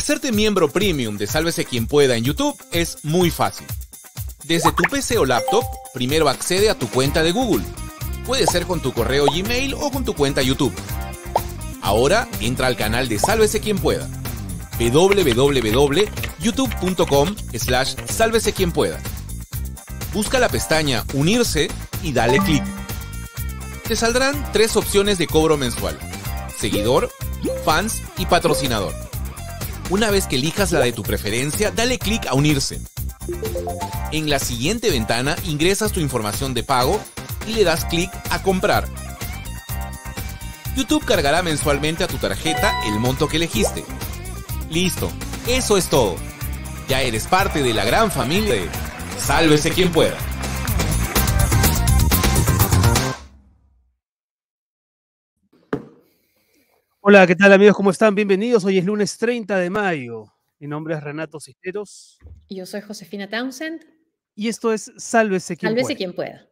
Hacerte miembro premium de Sálvese Quien Pueda en YouTube es muy fácil. Desde tu PC o laptop, primero accede a tu cuenta de Google. Puede ser con tu correo Gmail o con tu cuenta YouTube. Ahora entra al canal de Sálvese Quien Pueda. www.youtube.com/Sálvese Quien Pueda. Busca la pestaña Unirse y dale clic. Te saldrán 3 opciones de cobro mensual: seguidor, fans y patrocinador. Una vez que elijas la de tu preferencia, dale clic a Unirse. En la siguiente ventana ingresas tu información de pago y le das clic a Comprar. YouTube cargará mensualmente a tu tarjeta el monto que elegiste. Listo, eso es todo. Ya eres parte de la gran familia de Sálvese Quien Pueda. Hola, ¿qué tal amigos? ¿Cómo están? Bienvenidos. Hoy es lunes 30 de mayo. Mi nombre es Renato Cisneros. Y yo soy Josefina Townsend. Y esto es Sálvese Quien Pueda. Sálvese quien pueda.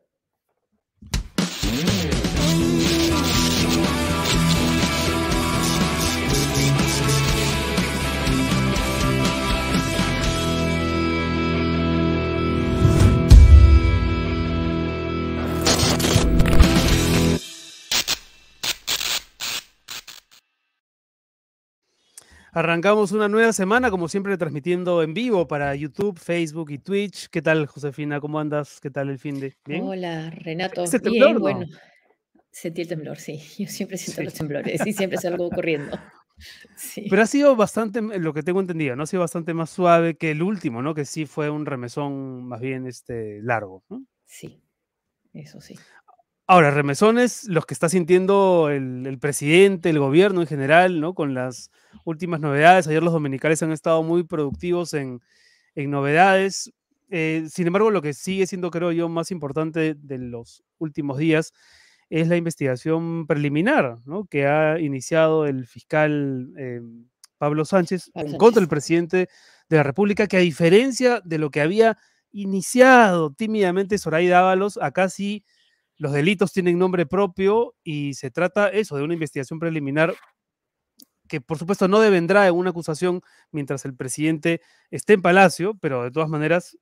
Arrancamos una nueva semana, como siempre, transmitiendo en vivo para YouTube, Facebook y Twitch. ¿Qué tal, Josefina? ¿Cómo andas? ¿Qué tal el finde? ¿Bien? Hola, Renato. ¿Ese Bien, temblor, no? bueno. Sentí el temblor, sí. Yo siempre siento Sí. los temblores y siempre es algo ocurriendo. Sí. Pero ha sido bastante, lo que tengo entendido, ¿no? Ha sido bastante más suave que el último, ¿no? Que sí fue un remesón más bien largo, ¿no? Sí, eso sí. Ahora, remesones, los que está sintiendo el presidente, el gobierno en general, ¿no? Con las últimas novedades. Ayer los dominicales han estado muy productivos en novedades. Sin embargo, lo que sigue siendo, creo yo, más importante de los últimos días es la investigación preliminar, ¿no? Que ha iniciado el fiscal Pablo Sánchez en contra del presidente de la República, que a diferencia de lo que había iniciado tímidamente Zoraida Ábalos, acá sí los delitos tienen nombre propio y se trata eso, de una investigación preliminar que por supuesto no devendrá en una acusación mientras el presidente esté en Palacio, pero de todas maneras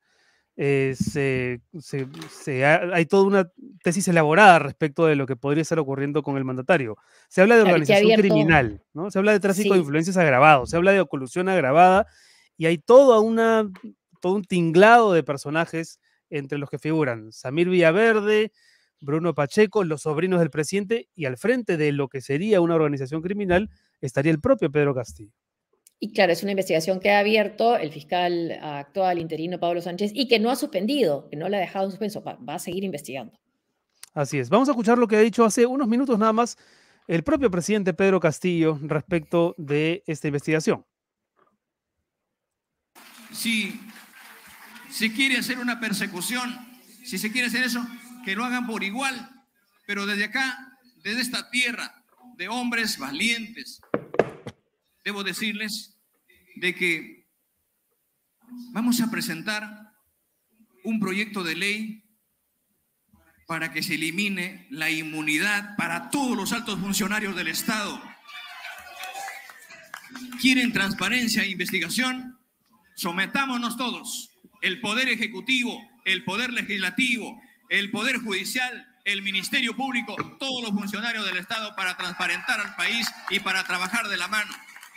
hay toda una tesis elaborada respecto de lo que podría estar ocurriendo con el mandatario. Se habla de Claro, organización criminal, ¿no? Se habla de tráfico de Sí. influencias agravado, se habla de colusión agravada y hay todo un tinglado de personajes entre los que figuran Samir Villaverde, Bruno Pacheco, los sobrinos del presidente, y al frente de lo que sería una organización criminal estaría el propio Pedro Castillo. Y claro, es una investigación que ha abierto el fiscal actual interino Pablo Sánchez y que no ha suspendido, que no la ha dejado en suspenso, va a seguir investigando. Así es. Vamos a escuchar lo que ha dicho hace unos minutos nada más el propio presidente Pedro Castillo respecto de esta investigación. Si se quiere hacer una persecución, si se quiere hacer eso, que lo hagan por igual, pero desde acá, desde esta tierra de hombres valientes, debo decirles de que vamos a presentar un proyecto de ley para que se elimine la inmunidad para todos los altos funcionarios del Estado. ¿Quieren transparencia e investigación? Sometámonos todos, el Poder Ejecutivo, el Poder Legislativo, el Poder Judicial, el Ministerio Público, todos los funcionarios del Estado para transparentar al país y para trabajar de la mano.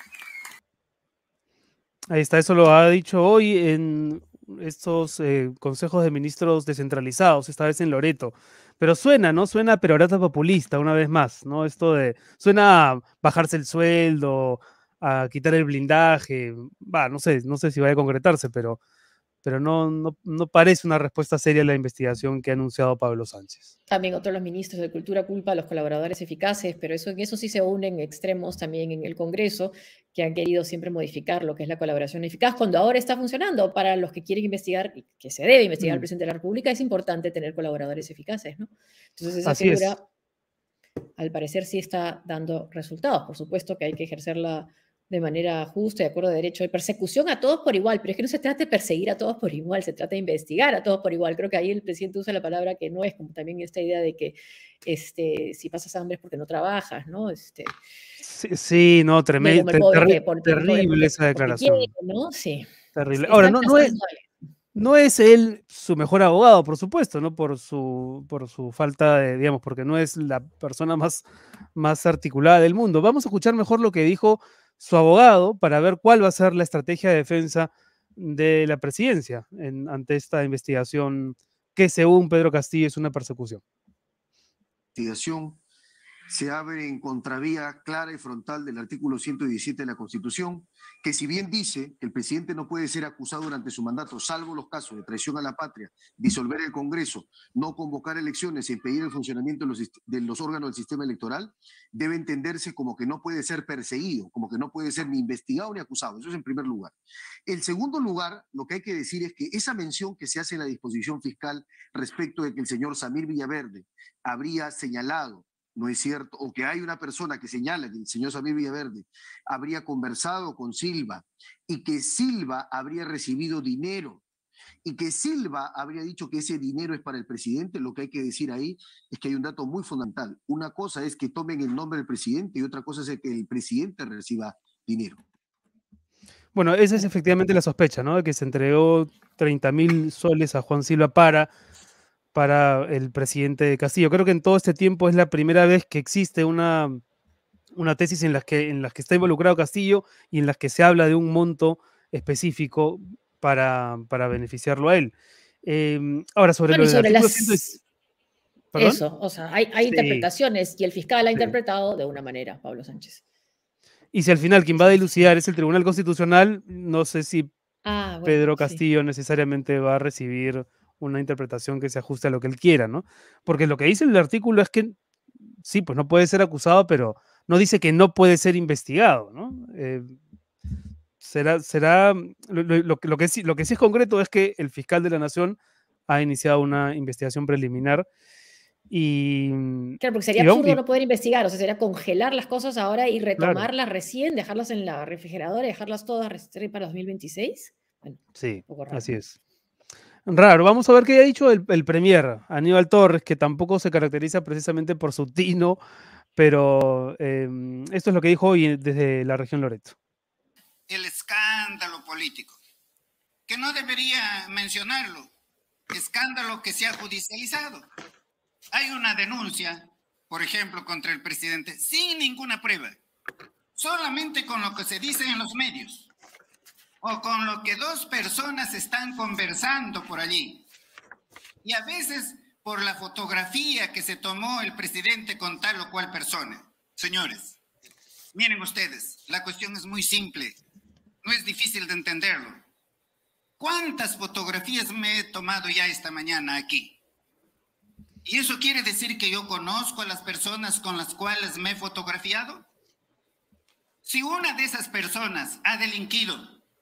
Ahí está, eso lo ha dicho hoy en estos consejos de ministros descentralizados, esta vez en Loreto. Pero suena, ¿no? Suena a perorata populista, una vez más, ¿no? Suena a bajarse el sueldo, a quitar el blindaje. No sé si vaya a concretarse, pero no parece una respuesta seria a la investigación que ha anunciado Pablo Sánchez. También otros los ministros de Cultura culpa a los colaboradores eficaces, pero en eso sí se unen extremos también en el Congreso, que han querido siempre modificar lo que es la colaboración eficaz, cuando ahora está funcionando. Para los que quieren investigar, y que se debe investigar al presidente de la República, es importante tener colaboradores eficaces, ¿no? Entonces esa figura, al parecer, sí está dando resultados. Por supuesto que hay que ejercer la de manera justa, de acuerdo a derecho, de persecución a todos por igual, pero es que no se trata de perseguir a todos por igual, se trata de investigar a todos por igual. Creo que ahí el presidente usa la palabra que no es, como también esta idea de que si pasas hambre es porque no trabajas, ¿no? Sí, no, Como el pobre que terrible esa porque quiere, declaración. ¿no? Sí. Terrible. Ahora, Están cazando a no es él su mejor abogado, por supuesto, ¿no? Por su falta de, digamos, porque no es la persona más articulada del mundo. Vamos a escuchar mejor lo que dijo su abogado para ver cuál va a ser la estrategia de defensa de la presidencia ante esta investigación que, según Pedro Castillo, es una persecución. Investigación se abre en contravía clara y frontal del artículo 117 de la Constitución, que si bien dice que el presidente no puede ser acusado durante su mandato, salvo los casos de traición a la patria, disolver el Congreso, no convocar elecciones e impedir el funcionamiento de los órganos del sistema electoral, debe entenderse como que no puede ser perseguido, como que no puede ser ni investigado ni acusado. Eso es en primer lugar. En segundo lugar, lo que hay que decir es que esa mención que se hace en la disposición fiscal respecto de que el señor Samir Villaverde habría señalado, no es cierto, o que hay una persona que señala que el señor Samir Villaverde habría conversado con Silva y que Silva habría recibido dinero y que Silva habría dicho que ese dinero es para el presidente, lo que hay que decir ahí es que hay un dato muy fundamental. Una cosa es que tomen el nombre del presidente y otra cosa es que el presidente reciba dinero. Bueno, esa es efectivamente la sospecha, ¿no? De que se entregó 30.000 soles a Juan Silva para el presidente Castillo. Creo que en todo este tiempo es la primera vez que existe una tesis en las que está involucrado Castillo y en las que se habla de un monto específico para beneficiarlo a él. Ahora, sobre lo del artículo 100... ¿Perdón? Eso, o sea, hay Sí. interpretaciones y el fiscal ha Sí. interpretado de una manera, Pablo Sánchez. Y si al final quien va a dilucidar es el Tribunal Constitucional, no sé si Bueno, Pedro sí. Castillo necesariamente va a recibir una interpretación que se ajuste a lo que él quiera, ¿no? Porque lo que dice el artículo es que sí, pues no puede ser acusado, pero no dice que no puede ser investigado, ¿no? Lo que sí es concreto es que el fiscal de la Nación ha iniciado una investigación preliminar y Claro, porque sería absurdo no poder investigar, o sea, sería congelar las cosas ahora y retomarlas recién, dejarlas en la refrigeradora y dejarlas todas para 2026. Bueno, sí, un poco raro. así es. Raro. Vamos a ver qué ha dicho el premier, Aníbal Torres, que tampoco se caracteriza precisamente por su tino, pero esto es lo que dijo hoy desde la región Loreto. El escándalo político, que no debería mencionarlo, escándalo que se ha judicializado. Hay una denuncia, por ejemplo, contra el presidente, sin ninguna prueba, solamente con lo que se dice en los medios, o con lo que dos personas están conversando por allí, y a veces por la fotografía que se tomó el presidente con tal o cual persona. Señores, miren ustedes, la cuestión es muy simple, no es difícil de entenderlo. ¿Cuántas fotografías me he tomado ya esta mañana aquí? ¿Y eso quiere decir que yo conozco a las personas con las cuales me he fotografiado? Si una de esas personas ha delinquido,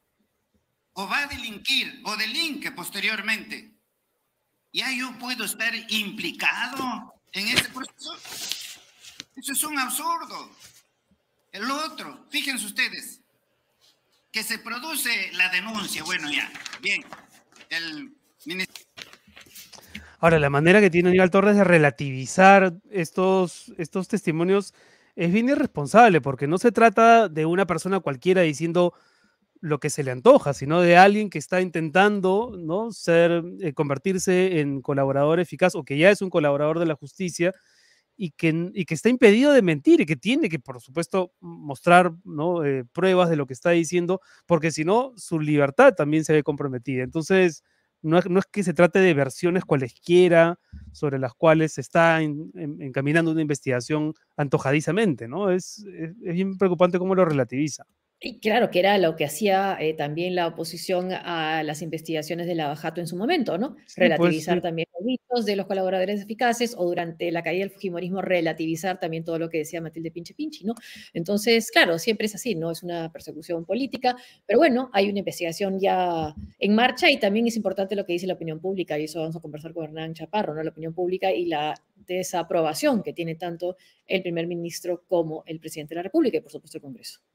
o va a delinquir, o delinque posteriormente, ¿ya yo puedo estar implicado en ese proceso? Eso es un absurdo. El otro, fíjense ustedes, que se produce la denuncia, bueno ya, bien, el ministerio... Ahora, la manera que tiene Aníbal Torres de relativizar estos testimonios es bien irresponsable, porque no se trata de una persona cualquiera diciendo lo que se le antoja, sino de alguien que está intentando, ¿no?, convertirse en colaborador eficaz o que ya es un colaborador de la justicia y que está impedido de mentir y que tiene que, por supuesto, mostrar, ¿no?, pruebas de lo que está diciendo, porque si no, su libertad también se ve comprometida. Entonces, no es que se trate de versiones cualesquiera sobre las cuales se está encaminando una investigación antojadizamente, ¿no? Es bien preocupante cómo lo relativiza. Y claro, que era lo que hacía también la oposición a las investigaciones de Lava Jato en su momento, ¿no? Sí, Relativizar pues, sí. también los dichos de los colaboradores eficaces, o durante la caída del fujimorismo relativizar también todo lo que decía Matilde Pinche Pinchi, ¿no? Entonces, claro, siempre es así, ¿no? Es una persecución política, pero bueno, hay una investigación ya en marcha y también es importante lo que dice la opinión pública, y eso vamos a conversar con Hernán Chaparro, ¿no? La opinión pública y la desaprobación que tiene tanto el primer ministro como el presidente de la República y, por supuesto, el Congreso.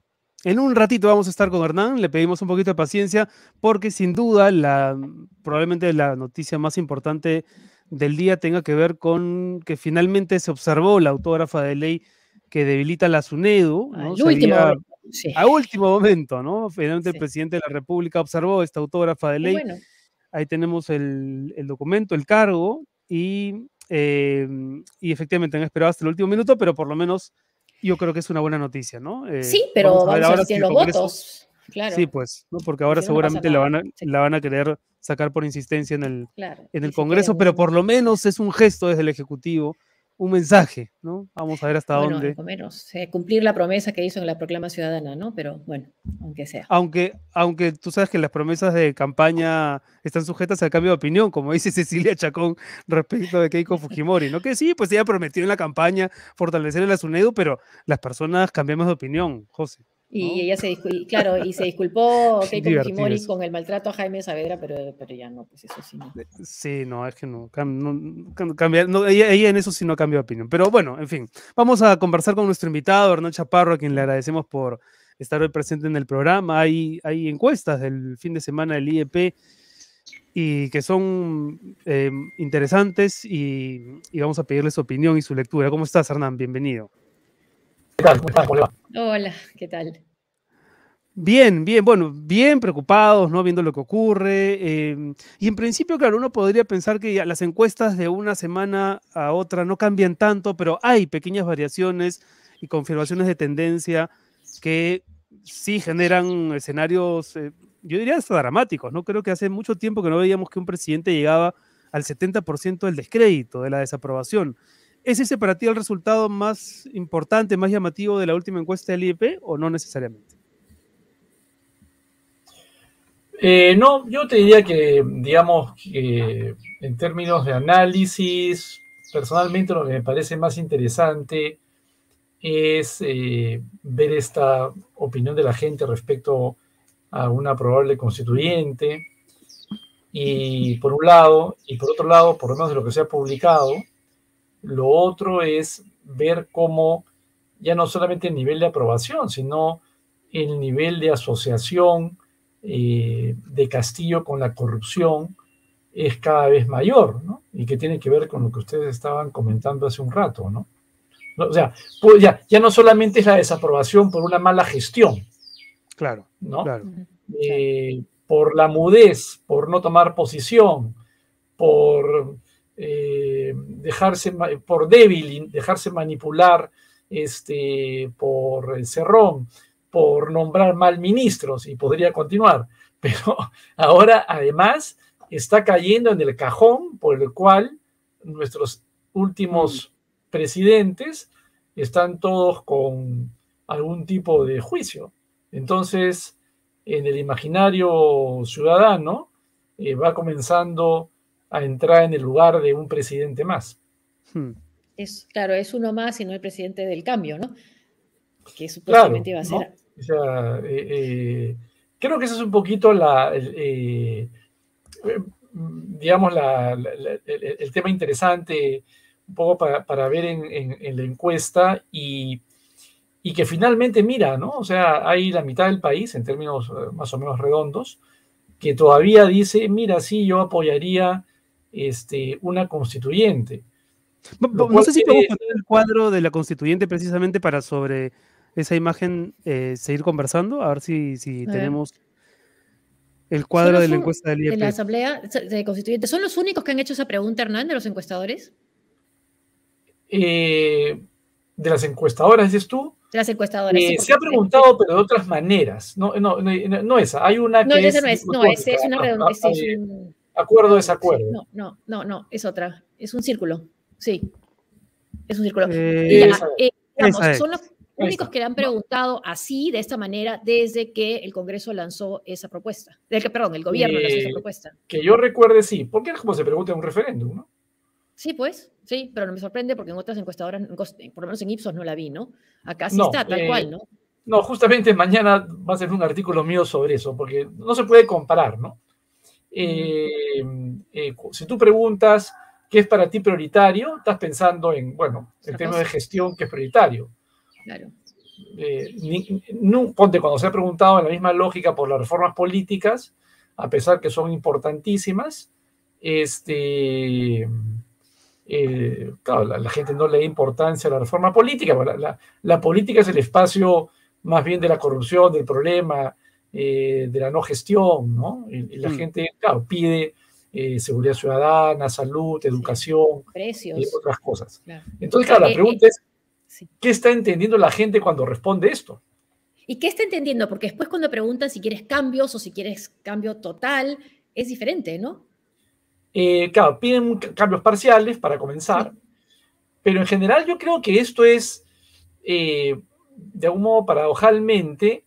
En un ratito vamos a estar con Hernán, le pedimos un poquito de paciencia porque sin duda probablemente la noticia más importante del día tenga que ver con que finalmente se observó la autógrafa de ley que debilita la SUNEDU, ¿no? Al último momento, sí. A último momento, ¿no? Finalmente Sí. el presidente de la República observó esta autógrafa de Y ley. bueno, Ahí tenemos el documento, el cargo, y efectivamente han esperado hasta el último minuto, pero por lo menos yo creo que es una buena noticia, ¿no? sí, pero vamos a ver si el tienen los Congreso. votos. Claro. Sí, pues, ¿no? Porque ahora si no, no pasa seguramente nada. Sí. la van a querer sacar por insistencia Claro. en Y el si Congreso, quieren pero por lo menos es un gesto desde el Ejecutivo, un mensaje, ¿no? Vamos a ver hasta bueno, dónde. por lo menos cumplir la promesa que hizo en la proclama ciudadana, ¿no? Pero bueno, aunque sea. Aunque tú sabes que las promesas de campaña están sujetas al cambio de opinión, como dice Cecilia Chacón respecto de Keiko Fujimori, ¿no? Que sí, pues ella prometió en la campaña fortalecer el SUNEDU, pero las personas cambiamos de opinión, José. Y ella se disculpó Keiko Divertido Fujimori eso. con el maltrato a Jaime Saavedra, pero ya no, pues eso sí no. Sí, no, es que no, cambia, no, ella en eso sí no cambia de opinión. Pero bueno, en fin, vamos a conversar con nuestro invitado, Hernán Chaparro, a quien le agradecemos por estar hoy presente en el programa. Hay encuestas del fin de semana del IEP y que son interesantes y vamos a pedirle su opinión y su lectura. ¿Cómo estás, Hernán? Bienvenido. ¿Qué tal? ¿Cómo estás? ¿Cómo le va? Hola, ¿qué tal? Bien, bueno, bien preocupados, ¿no? Viendo lo que ocurre. Y en principio, claro, uno podría pensar que ya las encuestas de una semana a otra no cambian tanto, pero hay pequeñas variaciones y confirmaciones de tendencia que sí generan escenarios, yo diría hasta dramáticos, ¿no? Creo que hace mucho tiempo que no veíamos que un presidente llegaba al 70% del descrédito, de la desaprobación. ¿Es ese para ti el resultado más importante, más llamativo de la última encuesta del IEP o no necesariamente? No, yo te diría que, digamos, que en términos de análisis, personalmente lo que me parece más interesante es ver esta opinión de la gente respecto a una probable constituyente, y por un lado, y por otro lado, por lo menos de lo que se ha publicado, lo otro es ver cómo ya no solamente el nivel de aprobación, sino el nivel de asociación de Castillo con la corrupción es cada vez mayor, ¿no? Y que tiene que ver con lo que ustedes estaban comentando hace un rato, ¿no? O sea, pues ya no solamente es la desaprobación por una mala gestión, Claro, ¿no? claro. Por la mudez, por no tomar posición, por por débil, dejarse manipular por el Cerrón, por nombrar mal ministros, y podría continuar. Pero ahora, además, está cayendo en el cajón por el cual nuestros últimos presidentes están todos con algún tipo de juicio. Entonces, en el imaginario ciudadano, va comenzando a entrar en el lugar de un presidente más. Claro, es uno más y no el presidente del cambio, ¿no? Que supuestamente iba a ser. ¿No? O sea, creo que eso es un poquito digamos, el tema interesante, un poco para ver en la encuesta, y que finalmente, mira, ¿no? O sea, hay la mitad del país, en términos más o menos redondos, que todavía dice, mira, sí, yo apoyaría una constituyente. No sé si podemos poner el cuadro de la constituyente precisamente para sobre esa imagen seguir conversando, a ver si tenemos el cuadro de la encuesta del IEP. De la Asamblea de Constituyentes, ¿son los únicos que han hecho esa pregunta, Hernán, de los encuestadores? De las encuestadoras, ¿dices tú? De las encuestadoras. Sí, se ha preguntado, pero de otras maneras. No esa. Hay una que esa no es. Es una redonda. Acuerdo, desacuerdo. No, es otra. Es un círculo. Sí. Es un círculo. Digamos, son los únicos que le han preguntado así, de esta manera, desde que el Congreso lanzó esa propuesta. El gobierno lanzó esa propuesta. Que yo recuerde, sí. Porque es como se pregunta en un referéndum, ¿no? Sí, pues, sí, pero no me sorprende porque en otras encuestadoras, por lo menos en Ipsos no la vi, ¿no? Acá sí está, tal cual, ¿no? No, justamente mañana va a ser un artículo mío sobre eso, porque no se puede comparar, ¿no? Si tú preguntas qué es para ti prioritario, estás pensando en términos de gestión, ¿qué es prioritario? Claro. ponte, cuando se ha preguntado en la misma lógica por las reformas políticas, a pesar que son importantísimas, claro, la gente no le da importancia a la reforma política. La política es el espacio más bien de la corrupción, del problema, de la no gestión, ¿no? Y la gente, claro, pide seguridad ciudadana, salud, educación, precios, otras cosas. Claro. Entonces, claro, la pregunta es, ¿qué está entendiendo la gente cuando responde esto? ¿Y qué está entendiendo? Porque después cuando preguntan si quieres cambios o si quieres cambio total, es diferente, ¿no? Claro, piden cambios parciales para comenzar, pero en general yo creo que esto es, de algún modo paradojalmente,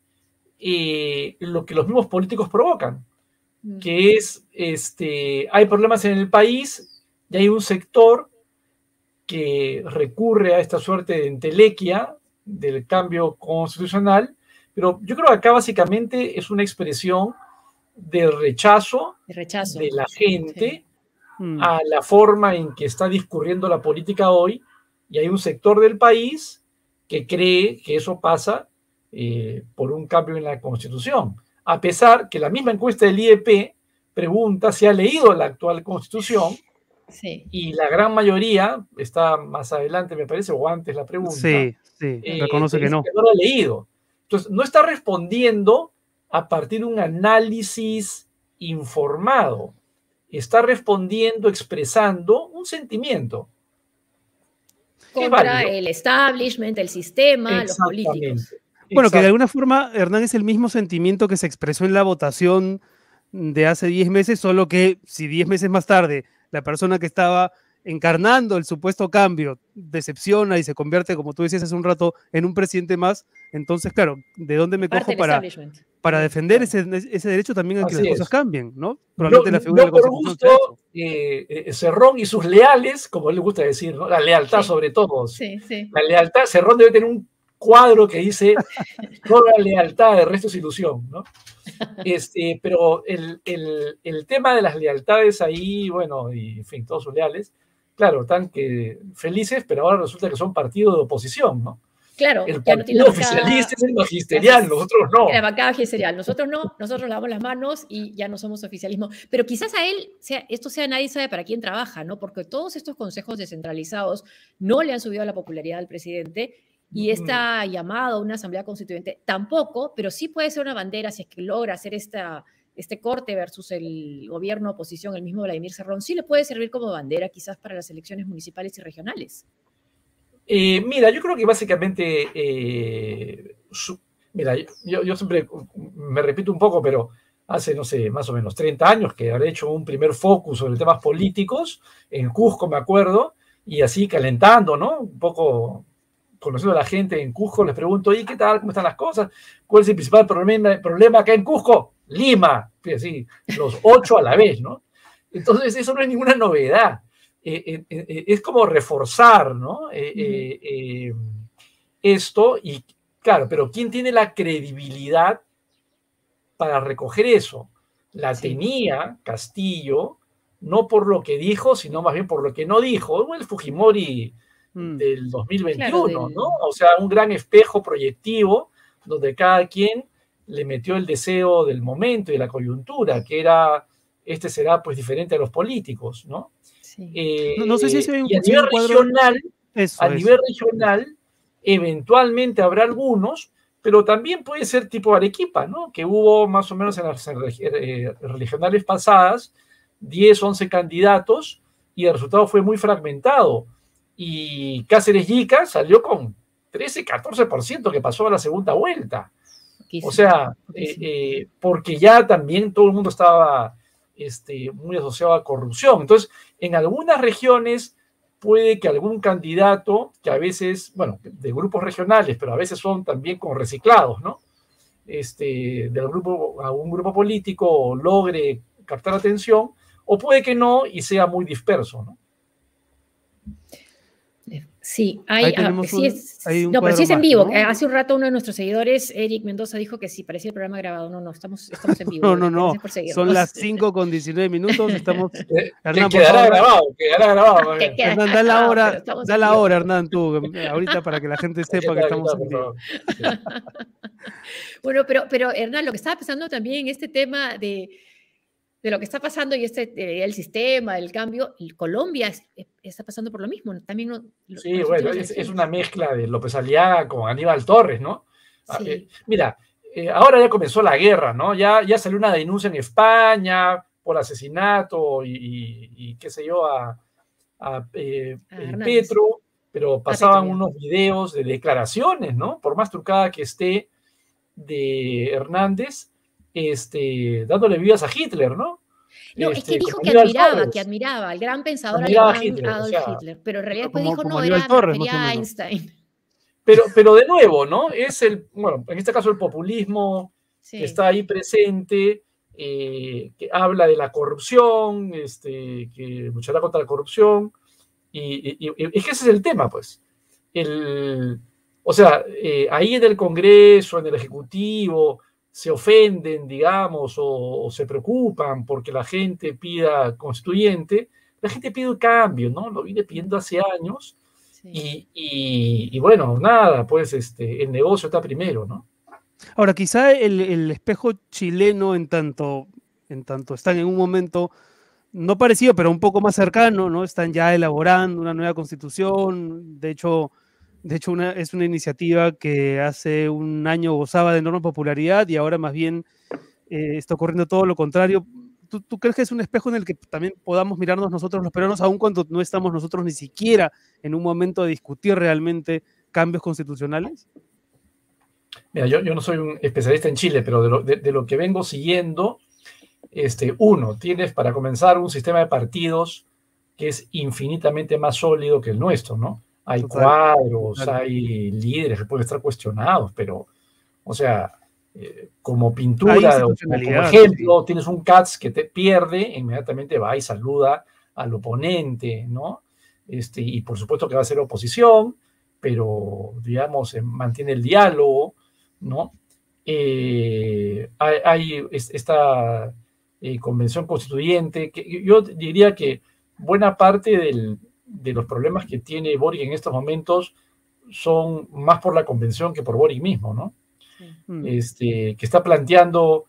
lo que los mismos políticos provocan, que es, hay problemas en el país y hay un sector que recurre a esta suerte de entelequia del cambio constitucional, pero yo creo que acá básicamente es una expresión del rechazo de la gente a la forma en que está discurriendo la política hoy, y hay un sector del país que cree que eso pasa por un cambio en la Constitución, a pesar que la misma encuesta del IEP pregunta si ha leído la actual Constitución, y la gran mayoría, está más adelante me parece, o antes la pregunta, reconoce que no. Que no lo ha leído. Entonces, no está respondiendo a partir de un análisis informado, está respondiendo, expresando un sentimiento. Contra el establishment, el sistema, los políticos. Bueno, que de alguna forma, Hernán, es el mismo sentimiento que se expresó en la votación de hace 10 meses, solo que si 10 meses más tarde la persona que estaba encarnando el supuesto cambio decepciona y se convierte, como tú decías hace un rato, en un presidente más, entonces, claro, ¿de dónde me cojo para defender ese derecho también a que las cosas cambien, ¿no? Probablemente la figura de la Constitución. Por gusto, Cerrón y sus leales, como él le gusta decir, ¿no? La lealtad sobre todo. La lealtad, Cerrón debe tener un cuadro que dice toda lealtad, el resto es ilusión, ¿no? Pero el tema de las lealtades ahí, bueno, y en fin, todos sus leales, claro, están felices, pero ahora resulta que son partido de oposición, ¿no? Claro, el partido oficialista es el magisterial, nosotros no. La bancada magisterial, nosotros no, nosotros lavamos las manos y ya no somos oficialismo. Pero quizás a él, esto sea nadie sabe para quién trabaja, ¿no? Porque todos estos consejos descentralizados no le han subido la popularidad al presidente, y esta llamada a una asamblea constituyente tampoco, pero sí puede ser una bandera si es que logra hacer este corte versus el gobierno oposición, el mismo Vladimir Cerrón, sí le puede servir como bandera quizás para las elecciones municipales y regionales. Mira, yo creo que básicamente, mira, yo siempre me repito un poco, pero hace, no sé, más o menos 30 años que habré hecho un primer focus sobre temas políticos, en Cusco me acuerdo, y así calentando, ¿no? Un poco conociendo a la gente en Cusco, les pregunto, ¿y qué tal? ¿Cómo están las cosas? ¿Cuál es el principal problema acá en Cusco? Lima, así, los 8 a la vez, ¿no? Entonces, eso no es ninguna novedad. Es como reforzar, ¿no? Esto, y claro, pero ¿quién tiene la credibilidad para recoger eso? La tenía Castillo, no por lo que dijo, sino más bien por lo que no dijo. El Fujimori del 2021, claro, ¿no? O sea, un gran espejo proyectivo donde cada quien le metió el deseo del momento y de la coyuntura, que era, será pues diferente a los políticos, ¿no? No sé si eso hay y a nivel regional, regional, eventualmente habrá algunos, pero también puede ser tipo Arequipa, ¿no? Que hubo más o menos en las regionales pasadas 10, 11 candidatos y el resultado fue muy fragmentado. Y Cáceres Yica salió con 13, 14% que pasó a la segunda vuelta. O sea, porque ya también todo el mundo estaba muy asociado a corrupción. Entonces, en algunas regiones puede que algún candidato, que a veces, bueno, de grupos regionales, pero a veces son también como reciclados, ¿no? De algún grupo político logre captar atención, o puede que no y sea muy disperso, ¿no? Sí, Ahí tenemos hay un no, pero sí es cuadro en vivo. máster, ¿no? Hace un rato uno de nuestros seguidores, Eric Mendoza, dijo que sí, parecía el programa grabado. No, estamos en vivo. No. Gracias por Son las seguirnos. 5:19. Estamos. Que Hernán, por quedará favor, grabado, quedará grabado. Más Que bien. queda Hernán, da la grabado, hora, pero estamos da en la vivo. hora, Hernán, tú, ahorita para que la gente sepa que estamos en Por vivo. favor. Sí. Bueno, pero Hernán, lo que estaba pensando también en este tema de lo que está pasando y el sistema, el cambio, y Colombia está pasando por lo mismo. También Sí, bueno, es una mezcla de López Aliaga con Aníbal Torres, ¿no? Sí. Mira, ahora ya comenzó la guerra, ¿no? Ya salió una denuncia en España por asesinato y qué sé yo, a Petro, pero pasaban Petro, unos videos de declaraciones, ¿no? Por más trucada que esté de Hernández, dándole vivas a Hitler, ¿no? No, es que dijo que admiraba al gran pensador Admiraba alemán a Hitler, Adolf o sea, Hitler, pero en realidad después como- dijo, como no, Aníbal me Torres, refería más o a menos. Einstein. Pero de nuevo, ¿no? Bueno, en este caso el populismo Sí. que está ahí presente, que habla de la corrupción, que luchará contra la corrupción, y es que ese es el tema, pues. O sea, ahí en el Congreso, en el Ejecutivo, se ofenden, digamos, o se preocupan porque la gente pida constituyente. La gente pide un cambio, ¿no? Lo viene pidiendo hace años. Sí. Y bueno, nada, pues el negocio está primero, ¿no? Ahora, quizá el espejo chileno, en tanto están en un momento no parecido, pero un poco más cercano, ¿no? Están ya elaborando una nueva constitución. De hecho es una iniciativa que hace un año gozaba de enorme popularidad y ahora más bien está ocurriendo todo lo contrario. ¿Tú crees que es un espejo en el que también podamos mirarnos nosotros los peruanos, aun cuando no estamos nosotros ni siquiera en un momento de discutir realmente cambios constitucionales? Mira, yo no soy un especialista en Chile, pero de lo que vengo siguiendo, uno, tienes para comenzar un sistema de partidos que es infinitamente más sólido que el nuestro, ¿no? Hay cuadros, hay líderes que pueden estar cuestionados, pero, o sea, como pintura o como ejemplo, sí. Tienes un Katz que te pierde, inmediatamente va y saluda al oponente, ¿no? Y por supuesto que va a ser oposición, pero, digamos, mantiene el diálogo, ¿no? Hay esta convención constituyente, que yo diría que buena parte de los problemas que tiene Boric en estos momentos son más por la convención que por Boric mismo, ¿no? Que está planteando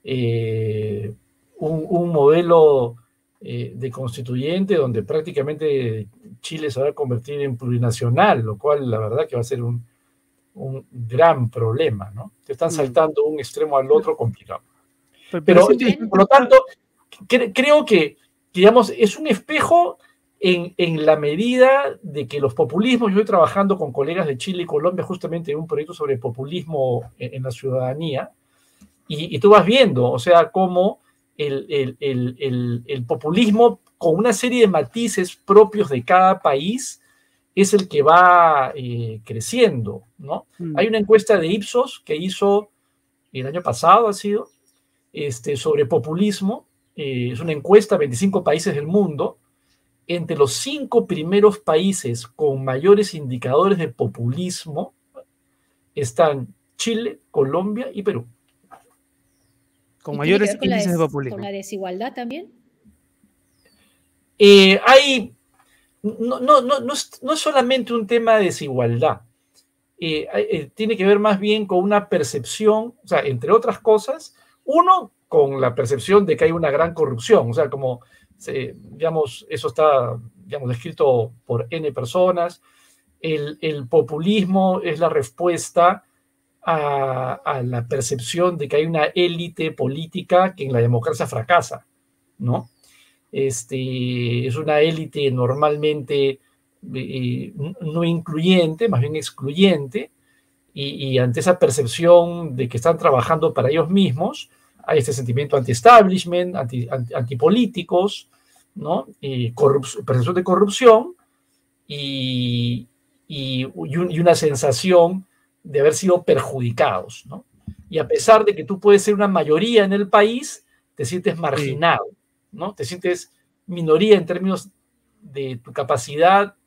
un modelo de constituyente donde prácticamente Chile se va a convertir en plurinacional, lo cual la verdad que va a ser un gran problema, ¿no? Te están saltando de un extremo al otro complicado. Pero por lo tanto, creo que, digamos, es un espejo en la medida de que los populismos, yo estoy trabajando con colegas de Chile y Colombia justamente en un proyecto sobre populismo en la ciudadanía, y tú vas viendo, o sea, cómo el populismo con una serie de matices propios de cada país es el que va creciendo, ¿no? Hay una encuesta de Ipsos que hizo el año pasado, ha sido, sobre populismo, es una encuesta a 25 países del mundo. Entre los 5 primeros países con mayores indicadores de populismo están Chile, Colombia y Perú. Con mayores índices de populismo. ¿Con la desigualdad también? No es solamente un tema de desigualdad. Tiene que ver más bien con una percepción, o sea, entre otras cosas, uno, con la percepción de que hay una gran corrupción, o sea, como, digamos, eso está, digamos, descrito por N personas. El populismo es la respuesta a la percepción de que hay una élite política que en la democracia fracasa, ¿no? Es una élite normalmente no incluyente, más bien excluyente, y ante esa percepción de que están trabajando para ellos mismos, hay este sentimiento anti-establishment, antipolíticos, ¿no? Percepción de corrupción y una sensación de haber sido perjudicados, ¿no? Y a pesar de que tú puedes ser una mayoría en el país, te sientes marginado, ¿no? Te sientes minoría en términos de tu capacidad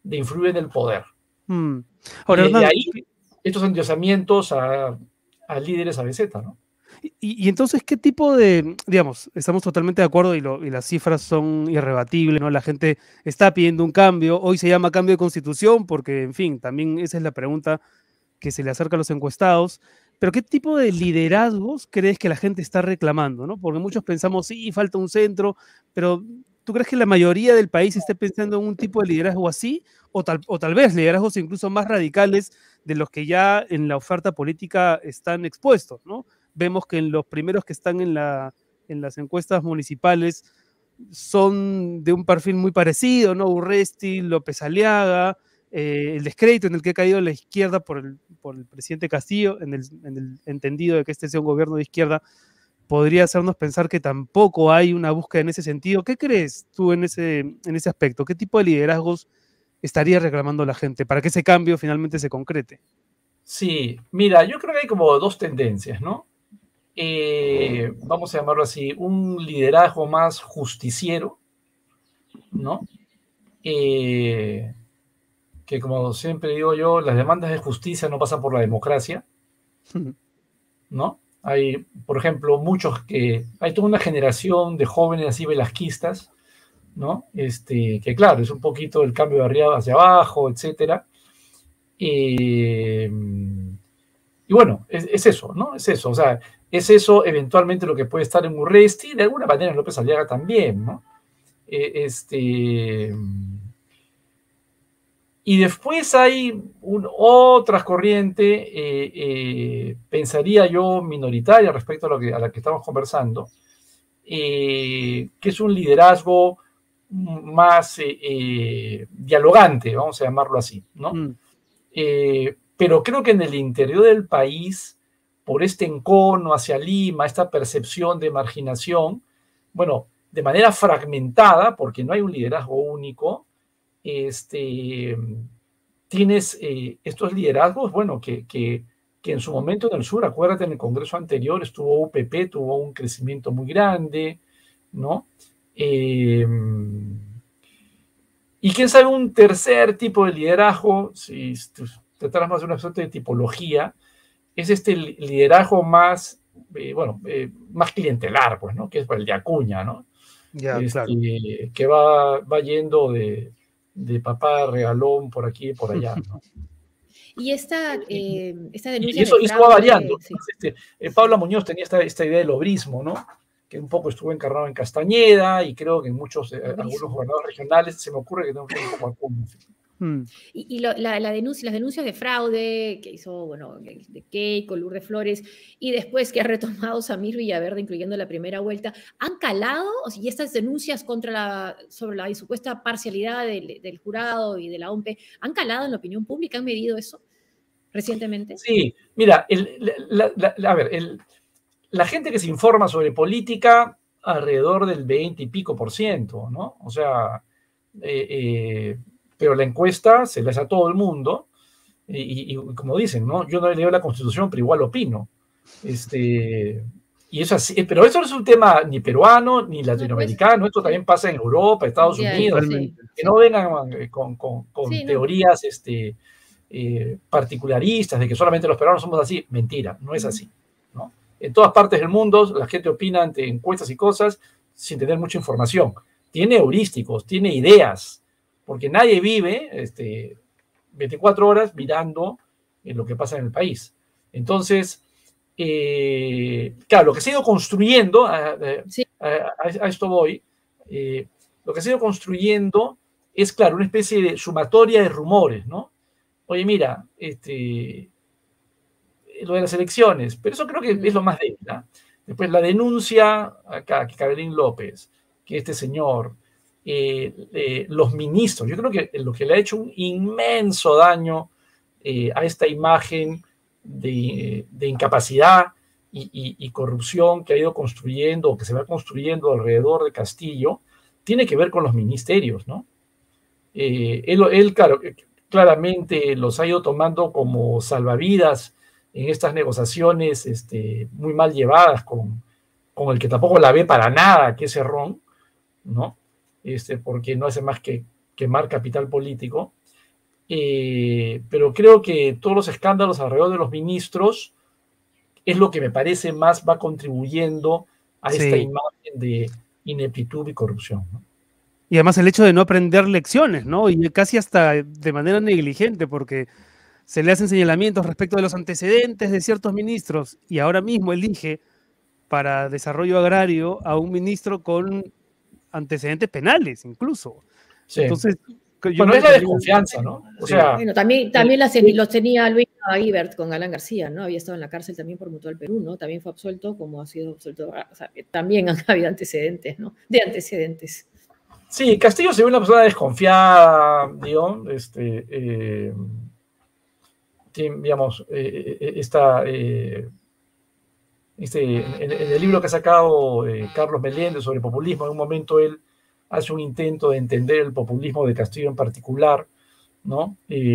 de influir en el poder. Ahora, Y de Hernán, ahí estos endiosamientos a líderes ABZ, ¿no? y entonces, ¿qué tipo de, digamos, estamos totalmente de acuerdo y las cifras son irrebatibles, ¿no? La gente está pidiendo un cambio, hoy se llama cambio de constitución porque, en fin, también esa es la pregunta que se le acerca a los encuestados, pero ¿qué tipo de liderazgos crees que la gente está reclamando, ¿no? Porque muchos pensamos, sí, falta un centro, pero ¿tú crees que la mayoría del país esté pensando en un tipo de liderazgo así? O tal vez liderazgos incluso más radicales de los que ya en la oferta política están expuestos, ¿no? Vemos que en los primeros que están en las encuestas municipales son de un perfil muy parecido, ¿no? Urresti, López Aliaga, el descrédito en el que ha caído la izquierda por el presidente Castillo, en el entendido de que este sea un gobierno de izquierda, podría hacernos pensar que tampoco hay una búsqueda en ese sentido. ¿Qué crees tú en ese aspecto? ¿Qué tipo de liderazgos estaría reclamando la gente para que ese cambio finalmente se concrete? Sí, mira, yo creo que hay como dos tendencias, ¿no? Vamos a llamarlo así, un liderazgo más justiciero, ¿no? Que como siempre digo yo, las demandas de justicia no pasan por la democracia, ¿no? Hay, por ejemplo, hay toda una generación de jóvenes así velasquistas, ¿no? Que claro, es un poquito el cambio de arriba hacia abajo, etcétera. Y bueno, es eso, ¿no? Es eso, o sea, es eso eventualmente lo que puede estar en Urresti, de alguna manera en López Aliaga también, ¿no? Y después hay otras corrientes, pensaría yo, minoritaria respecto a la que estamos conversando, que es un liderazgo más dialogante, vamos a llamarlo así, ¿no? Pero creo que en el interior del país, por este encono hacia Lima, esta percepción de marginación, bueno, de manera fragmentada, porque no hay un liderazgo único, tienes estos liderazgos, bueno, que en su momento en el sur, acuérdate, en el Congreso anterior estuvo UPP, tuvo un crecimiento muy grande, ¿no? Y quién sabe, un tercer tipo de liderazgo, si te tratas más de una suerte de tipología, es este liderazgo más, más clientelar, pues, ¿no? Que es el de Acuña, ¿no? Ya, claro. Que va yendo de papá regalón por aquí y por allá, ¿no? Y esta denuncia y eso de va fraude, variando. sí. Paula Muñoz tenía esta idea del obrismo, ¿no? Que un poco estuvo encarnado en Castañeda y creo que en algunos gobernadores regionales se me ocurre que tengo que un poco Acuña. Y las denuncias de fraude que hizo, bueno, de Keiko, Lourdes Flores, y después que ha retomado Samir Villaverde, incluyendo la primera vuelta, ¿han calado? Y estas denuncias sobre la supuesta parcialidad del jurado y de la OMP, ¿han calado en la opinión pública? ¿Han medido eso recientemente? Sí, mira, la gente que se informa sobre política, alrededor del 20 y pico %, ¿no? O sea, pero la encuesta se la hace a todo el mundo y como dicen, ¿no? Yo no leo la Constitución, pero igual opino. Y eso así, pero eso no es un tema ni peruano ni latinoamericano, esto también pasa en Europa, Estados Unidos. Sí. Que no vengan con Sí, teorías particularistas de que solamente los peruanos somos así. Mentira, no es así, ¿no? En todas partes del mundo la gente opina ante encuestas y cosas sin tener mucha información. Tiene heurísticos, tiene ideas, porque nadie vive 24 horas mirando lo que pasa en el país. Entonces, claro, lo que se ha ido construyendo, a esto voy, lo que se ha ido construyendo es, claro, una especie de sumatoria de rumores, ¿no? Oye, mira, lo de las elecciones, pero eso creo que es lo más débil, ¿no? Después la denuncia acá, que Cabelín López, que este señor, los ministros, yo creo que lo que le ha hecho un inmenso daño a esta imagen de incapacidad y corrupción que ha ido construyendo, o que se va construyendo alrededor de Castillo, tiene que ver con los ministerios, ¿no? Él claro, claramente los ha ido tomando como salvavidas en estas negociaciones muy mal llevadas con el que tampoco la ve para nada, que es Cerrón, ¿no? Porque no hace más que quemar capital político. pero creo que todos los escándalos alrededor de los ministros es lo que me parece más va contribuyendo a esta Sí. imagen de ineptitud y corrupción, ¿no? Y además el hecho de no aprender lecciones, ¿no? Y casi hasta de manera negligente, porque se le hacen señalamientos respecto de los antecedentes de ciertos ministros y ahora mismo elige para desarrollo agrario a un ministro con antecedentes penales incluso. Sí. Entonces, Bueno, es la desconfianza, ¿no? O sea, Bueno, también los tenía Luis Ibert con Alan García, ¿no? Había estado en la cárcel también por Mutual Perú, ¿no? También fue absuelto, como ha sido absuelto. O sea, también han habido antecedentes, ¿no? De antecedentes. sí, Castillo se ve una persona desconfiada, digo, digamos, en el libro que ha sacado Carlos Meléndez sobre populismo, en un momento él hace un intento de entender el populismo de Castillo en particular, ¿no?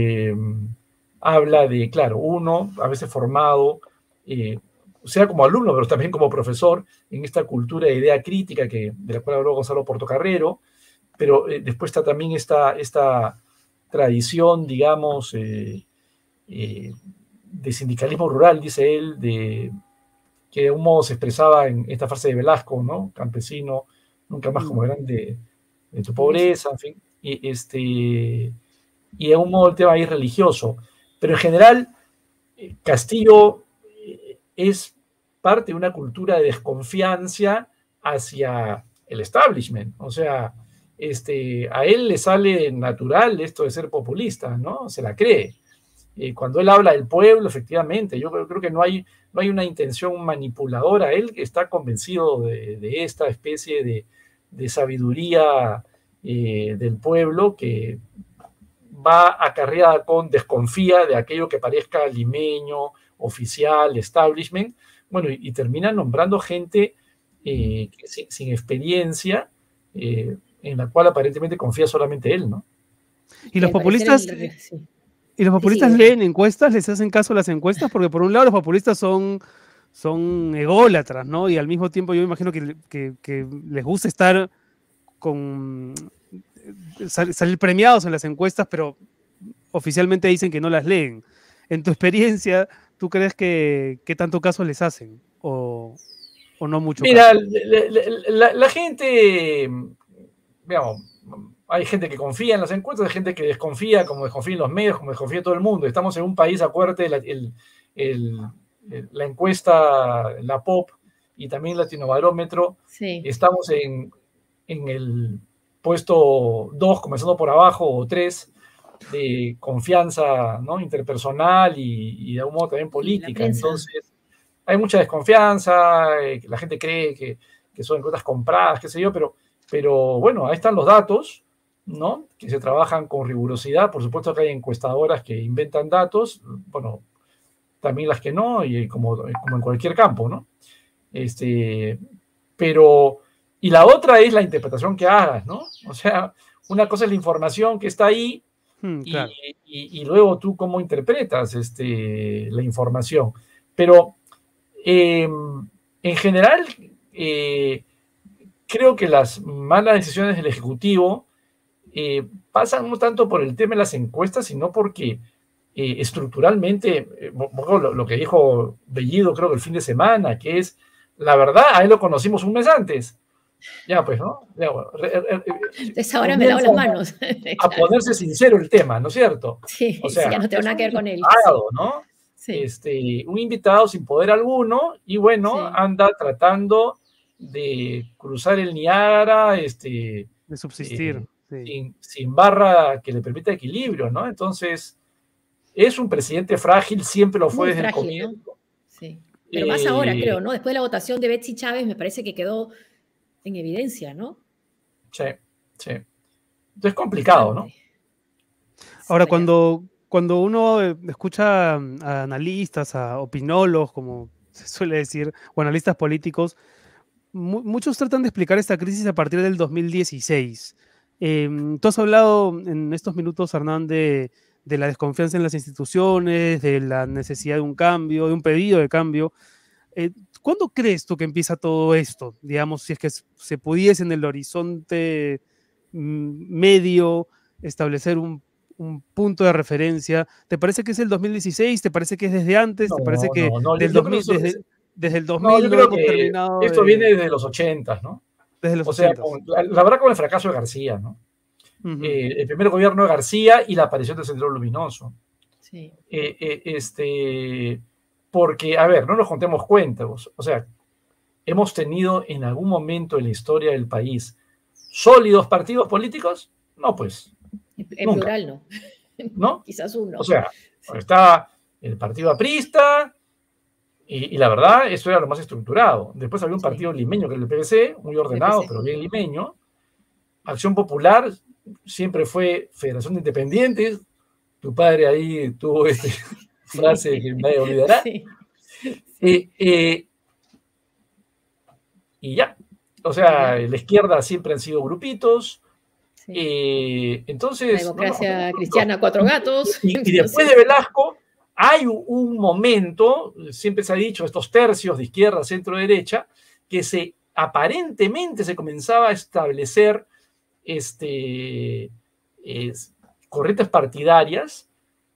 Habla de, claro, uno, a veces formado, sea como alumno, pero también como profesor, en esta cultura de idea crítica de la cual habló Gonzalo Portocarrero, pero después está también esta tradición, digamos, de sindicalismo rural, dice él, que de un modo se expresaba en esta frase de Velasco, ¿no? Campesino, nunca más como grande de tu pobreza, en fin, y de un modo el tema ahí religioso. Pero en general, Castillo es parte de una cultura de desconfianza hacia el establishment, o sea, a él le sale natural esto de ser populista, ¿no? Se la cree. Cuando él habla del pueblo, efectivamente, yo creo que no hay una intención manipuladora. Él está convencido de esta especie de sabiduría del pueblo que va acarreada con desconfía de aquello que parezca limeño, oficial, establishment, bueno, y termina nombrando gente sin experiencia, en la cual aparentemente confía solamente él, ¿no? Y los populistas... ¿Y los populistas leen encuestas? ¿Les hacen caso a las encuestas? Porque por un lado los populistas son ególatras, ¿no? Y al mismo tiempo yo me imagino que les gusta estar salir premiados en las encuestas, pero oficialmente dicen que no las leen. En tu experiencia, ¿tú crees que tanto caso les hacen? ¿O no mucho Mira, caso? la gente, digamos, hay gente que confía en las encuestas, hay gente que desconfía, como desconfía en los medios, como desconfía todo el mundo. Estamos en un país, acuérdate, la encuesta, la POP y también Latinobarómetro, sí. Estamos en el puesto 2, comenzando por abajo, o 3, de confianza, ¿no? Interpersonal y de algún modo también política. Entonces, hay mucha desconfianza, la gente cree que son encuestas compradas, qué sé yo, pero bueno, ahí están los datos, ¿no? Que se trabajan con rigurosidad. Por supuesto que hay encuestadoras que inventan datos, bueno, también las que no, y como en cualquier campo, ¿no? Pero, y la otra es la interpretación que hagas, ¿no? O sea, una cosa es la información que está ahí, claro. y luego tú cómo interpretas la información. Pero, en general, creo que las malas decisiones del Ejecutivo pasan no tanto por el tema de las encuestas, sino porque estructuralmente, lo que dijo Bellido creo que el fin de semana, que es, la verdad, a él lo conocimos un mes antes. Ya, pues, ¿no? Ya, bueno, entonces ahora me lavo las manos. A ponerse sincero el tema, ¿no es cierto? Sí, o sea, sí, ya no tengo nada que ver con él. Invitado, ¿no? Sí. Un invitado sin poder alguno, y bueno, sí. Anda tratando de cruzar el Niágara, de subsistir. Sin barra que le permita equilibrio, ¿no? Entonces, es un presidente frágil, siempre lo fue desde el comienzo. ¿No? Sí. Pero más ahora, creo, ¿no? Después de la votación de Betsy Chávez, me parece que quedó en evidencia, ¿no? Sí, sí. Entonces es complicado, ¿no? Ahora, cuando uno escucha a analistas, a opinólogos, como se suele decir, o analistas políticos, muchos tratan de explicar esta crisis a partir del 2016. Tú has hablado en estos minutos, Hernán, de la desconfianza en las instituciones, de la necesidad de un cambio, de un pedido de cambio. ¿Cuándo crees tú que empieza todo esto? Digamos, si es que se pudiese en el horizonte medio establecer un un punto de referencia. ¿Te parece que es el 2016? ¿Te parece que es desde antes? ¿Te parece que no, del yo 2000, creo que desde el no, 2000 yo no creo hemos que terminado esto viene desde los 80, ¿no? desde los O sea, 80? la verdad con el fracaso de García, ¿no? El primer gobierno de García y la aparición del Sendero Luminoso. Sí. Porque, a ver, no nos contemos cuentos. O sea, hemos tenido en algún momento en la historia del país sólidos partidos políticos. No, pues. En nunca. plural no. ¿No? Quizás uno. O sea, estaba el partido aprista y la verdad, eso era lo más estructurado. Después había un partido limeño que era el PVC, muy ordenado, PPC. pero bien limeño. Acción Popular siempre fue Federación de Independientes. Tu padre ahí tuvo frase que nadie olvidará. Sí. Y ya. O sea, la izquierda siempre han sido grupitos. Sí. Entonces. La democracia cristiana, cuatro gatos. Y después de Velasco, hay un momento, siempre se ha dicho, estos tercios de izquierda, centro, derecha, que aparentemente se comenzaba a establecer corrientes partidarias,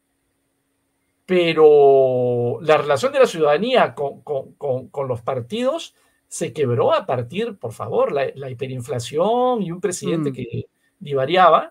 pero la relación de la ciudadanía con los partidos se quebró a partir, por favor, la hiperinflación y un presidente que divariaba,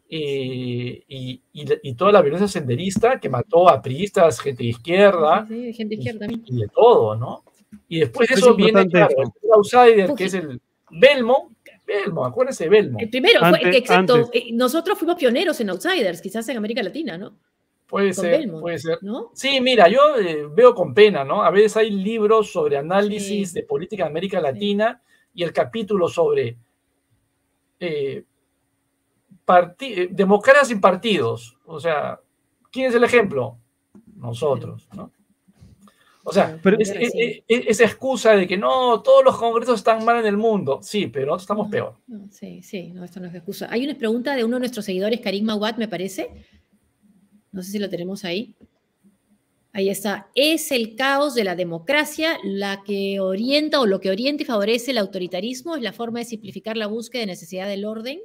y toda la violencia senderista que mató a priistas, gente de izquierda, sí, gente de izquierda también. Y de todo, ¿no? Y después de Es eso viene, claro, importante el outsider, que es el Belmont, acuérdense de Belmont. El primero, exacto. Antes. Nosotros fuimos pioneros en Outsiders, quizás en América Latina, ¿no? Puede Con ser, Belmont, puede ser. ¿no? Sí, mira, yo veo con pena, ¿no? A veces hay libros sobre análisis de política de América Latina y el capítulo sobre democracia sin partidos. O sea, ¿quién es el ejemplo? Nosotros, ¿no? O sea, esa excusa de que no, todos los congresos están mal en el mundo. Sí, pero nosotros estamos peor. Sí, no, esto no es excusa. Hay una pregunta de uno de nuestros seguidores, Karim Mawad, me parece. No sé si lo tenemos ahí. Ahí está. ¿Es el caos de la democracia la que orienta o lo que orienta y favorece el autoritarismo? ¿Es la forma de simplificar la búsqueda de necesidad del orden?